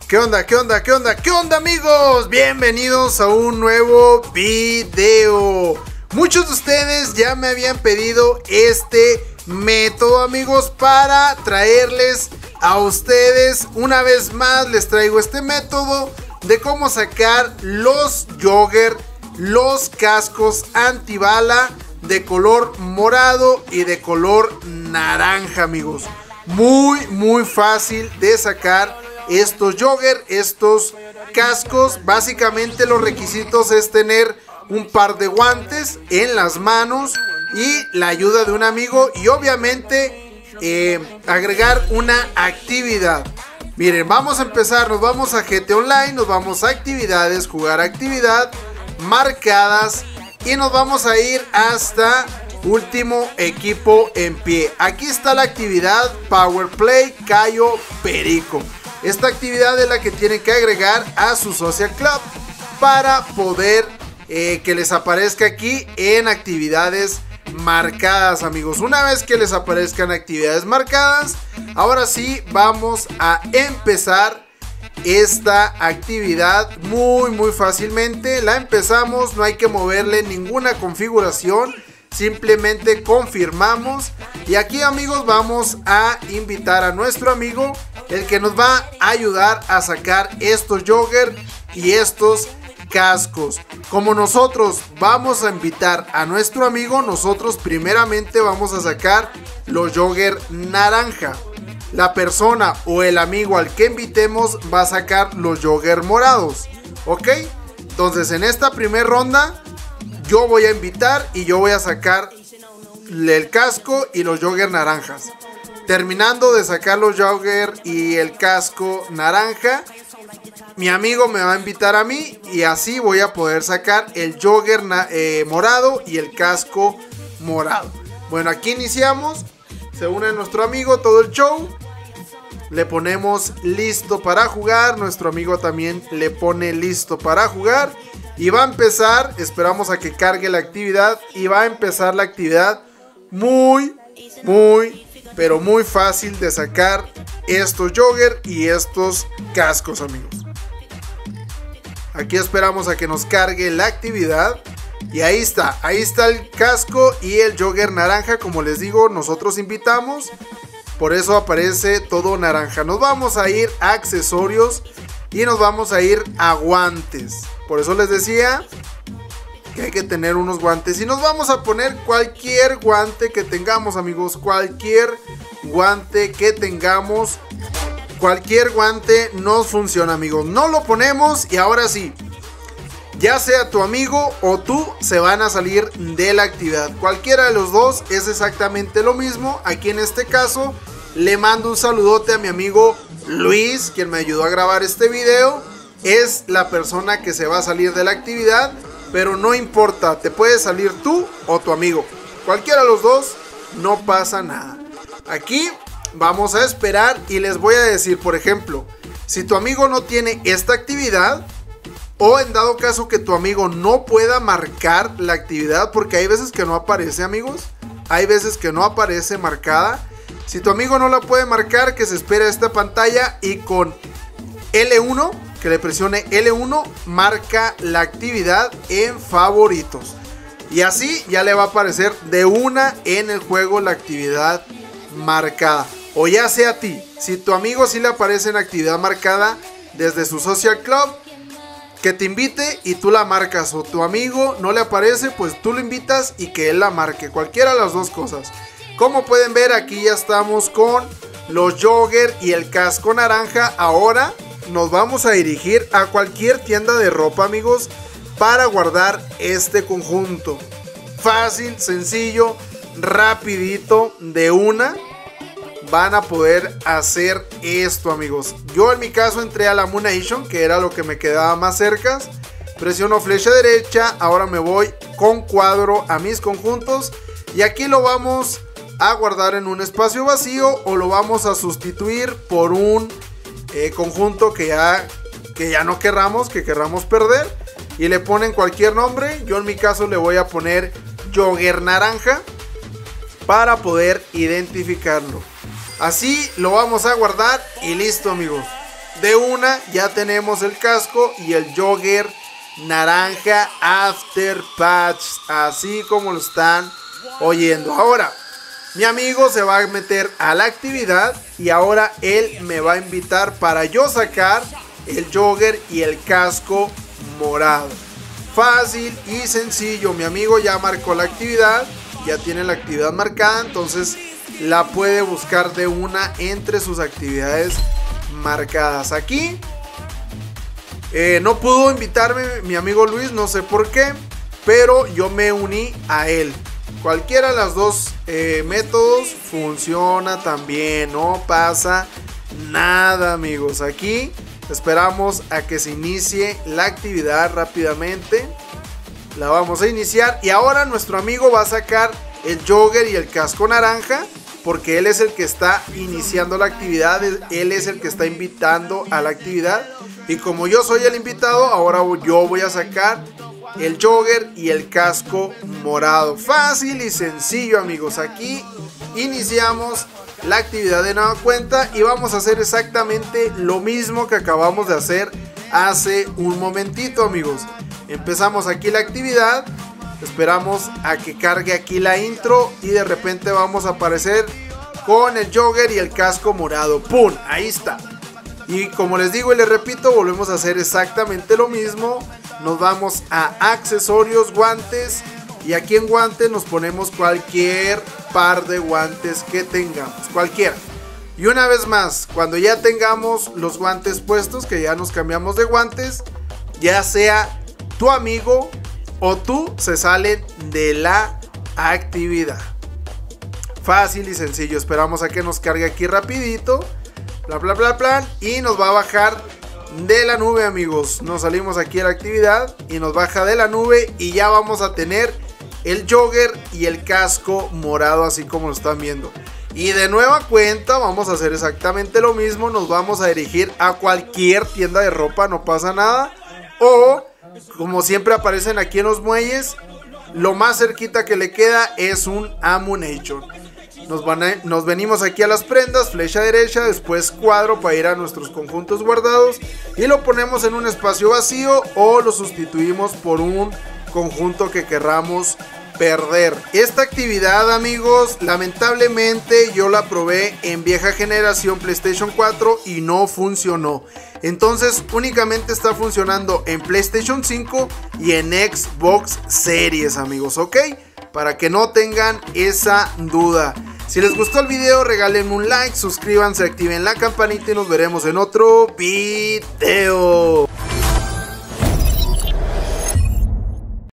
¿Qué onda? ¿Qué onda? ¿Qué onda? ¿Qué onda, amigos? Bienvenidos a un nuevo video. Muchos de ustedes ya me habían pedido este método, amigos, para traerles a ustedes. Una vez más les traigo este método de cómo sacar los jogger, los cascos antibala de color morado y de color naranja, amigos. Muy fácil de sacar estos jogger, estos cascos. Básicamente los requisitos es tener un par de guantes en las manos y la ayuda de un amigo, y obviamente agregar una actividad. Miren, vamos a empezar, nos vamos a GT Online, nos vamos a actividades, jugar actividad, marcadas, y nos vamos a ir hasta último equipo en pie. Aquí está la actividad Power Play Cayo Perico. Esta actividad es la que tienen que agregar a su Social Club para poder que les aparezca aquí en actividades marcadas, amigos. Una vez que les aparezcan actividades marcadas, ahora sí vamos a empezar esta actividad muy fácilmente. La empezamos, no hay que moverle ninguna configuración, simplemente confirmamos. Y aquí, amigos, vamos a invitar a nuestro amigo, el que nos va a ayudar a sacar estos jogger y estos cascos. Como nosotros vamos a invitar a nuestro amigo, nosotros primeramente vamos a sacar los jogger naranja. La persona o el amigo al que invitemos va a sacar los jogger morados, ¿ok? Entonces en esta primera ronda yo voy a invitar y yo voy a sacar el casco y los jogger naranjas. Terminando de sacar los jogger y el casco naranja, mi amigo me va a invitar a mí y así voy a poder sacar el jogger morado y el casco morado. Bueno, aquí iniciamos. Se une nuestro amigo, todo el show. Le ponemos listo para jugar. Nuestro amigo también le pone listo para jugar. Y va a empezar, esperamos a que cargue la actividad. Y va a empezar la actividad pero muy fácil de sacar estos jogger y estos cascos, amigos. Aquí esperamos a que nos cargue la actividad. Y ahí está el casco y el jogger naranja. Como les digo, nosotros invitamos, por eso aparece todo naranja. Nos vamos a ir a accesorios y nos vamos a ir a guantes. Por eso les decía que hay que tener unos guantes. Y nos vamos a poner cualquier guante que tengamos, amigos. Cualquier guante que tengamos. Cualquier guante nos funciona, amigos. No lo ponemos y ahora sí, ya sea tu amigo o tú, se van a salir de la actividad. Cualquiera de los dos es exactamente lo mismo. Aquí en este caso le mando un saludote a mi amigo Luis, quien me ayudó a grabar este video. Es la persona que se va a salir de la actividad, pero no importa, te puedes salir tú o tu amigo. Cualquiera de los dos, no pasa nada. Aquí vamos a esperar y les voy a decir, por ejemplo, si tu amigo no tiene esta actividad, o en dado caso que tu amigo no pueda marcar la actividad, porque hay veces que no aparece, amigos. Hay veces que no aparece marcada. Si tu amigo no la puede marcar, que se espere a esta pantalla y con L1, que le presione L1, marca la actividad en favoritos. Y así ya le va a aparecer de una en el juego la actividad marcada. O ya sea a ti, si tu amigo sí le aparece en actividad marcada desde su Social Club, que te invite y tú la marcas, o tu amigo no le aparece, pues tú lo invitas y que él la marque. Cualquiera de las dos cosas. Como pueden ver, aquí ya estamos con los jogger y el casco naranja. Ahora nos vamos a dirigir a cualquier tienda de ropa, amigos, para guardar este conjunto. Fácil, sencillo, rapidito, de una van a poder hacer esto, amigos. Yo en mi caso entré a la Munation, que era lo que me quedaba más cerca. Presiono flecha derecha, ahora me voy con cuadro a mis conjuntos. Y aquí lo vamos a guardar en un espacio vacío, o lo vamos a sustituir por un conjunto que ya no querramos, que querramos perder. Y le ponen cualquier nombre. Yo en mi caso le voy a poner jogger naranja para poder identificarlo. Así lo vamos a guardar y listo, amigos. de una ya tenemos el casco y el jogger naranja After Patch, así como lo están oyendo. Ahora mi amigo se va a meter a la actividad y ahora él me va a invitar para yo sacar el jogger y el casco morado. Fácil y sencillo. Mi amigo ya marcó la actividad, ya tiene la actividad marcada, entonces la puede buscar de una entre sus actividades marcadas. Aquí no pudo invitarme mi amigo Luis, no sé por qué, pero yo me uní a él. Cualquiera de los dos métodos funciona también, no pasa nada, amigos. Aquí esperamos a que se inicie la actividad rápidamente. La vamos a iniciar y ahora nuestro amigo va a sacar el jogger y el casco naranja, porque él es el que está iniciando la actividad, él es el que está invitando a la actividad. Y como yo soy el invitado, ahora yo voy a sacar el jogger y el casco morado. Fácil y sencillo, amigos. Aquí iniciamos la actividad de nueva cuenta y vamos a hacer exactamente lo mismo que acabamos de hacer hace un momentito, amigos. Empezamos aquí la actividad, esperamos a que cargue aquí la intro y de repente vamos a aparecer con el jogger y el casco morado. ¡Pum! Ahí está. Y como les digo y les repito, volvemos a hacer exactamente lo mismo. Nos vamos a accesorios, guantes, y aquí en guantes nos ponemos cualquier par de guantes que tengamos, cualquiera. Y una vez más, cuando ya tengamos los guantes puestos, que ya nos cambiamos de guantes, ya sea tu amigo o tú, se salen de la actividad. Fácil y sencillo. Esperamos a que nos cargue aquí rapidito, bla bla bla bla, y nos va a bajar de la nube, amigos. Nos salimos aquí a la actividad y nos baja de la nube y ya vamos a tener el jogger y el casco morado, así como lo están viendo. Y de nueva cuenta vamos a hacer exactamente lo mismo. Nos vamos a dirigir a cualquier tienda de ropa, no pasa nada. O como siempre aparecen aquí en los muelles, lo más cerquita que le queda es un Ammunition. Nos venimos aquí a las prendas, flecha derecha, después cuadro para ir a nuestros conjuntos guardados y lo ponemos en un espacio vacío o lo sustituimos por un conjunto que querramos perder. Esta actividad, amigos, lamentablemente yo la probé en vieja generación PlayStation 4 y no funcionó. Entonces únicamente está funcionando en PlayStation 5 y en Xbox Series, amigos, ¿ok? Para que no tengan esa duda. Si les gustó el video, regálenme un like, suscríbanse, activen la campanita y nos veremos en otro video.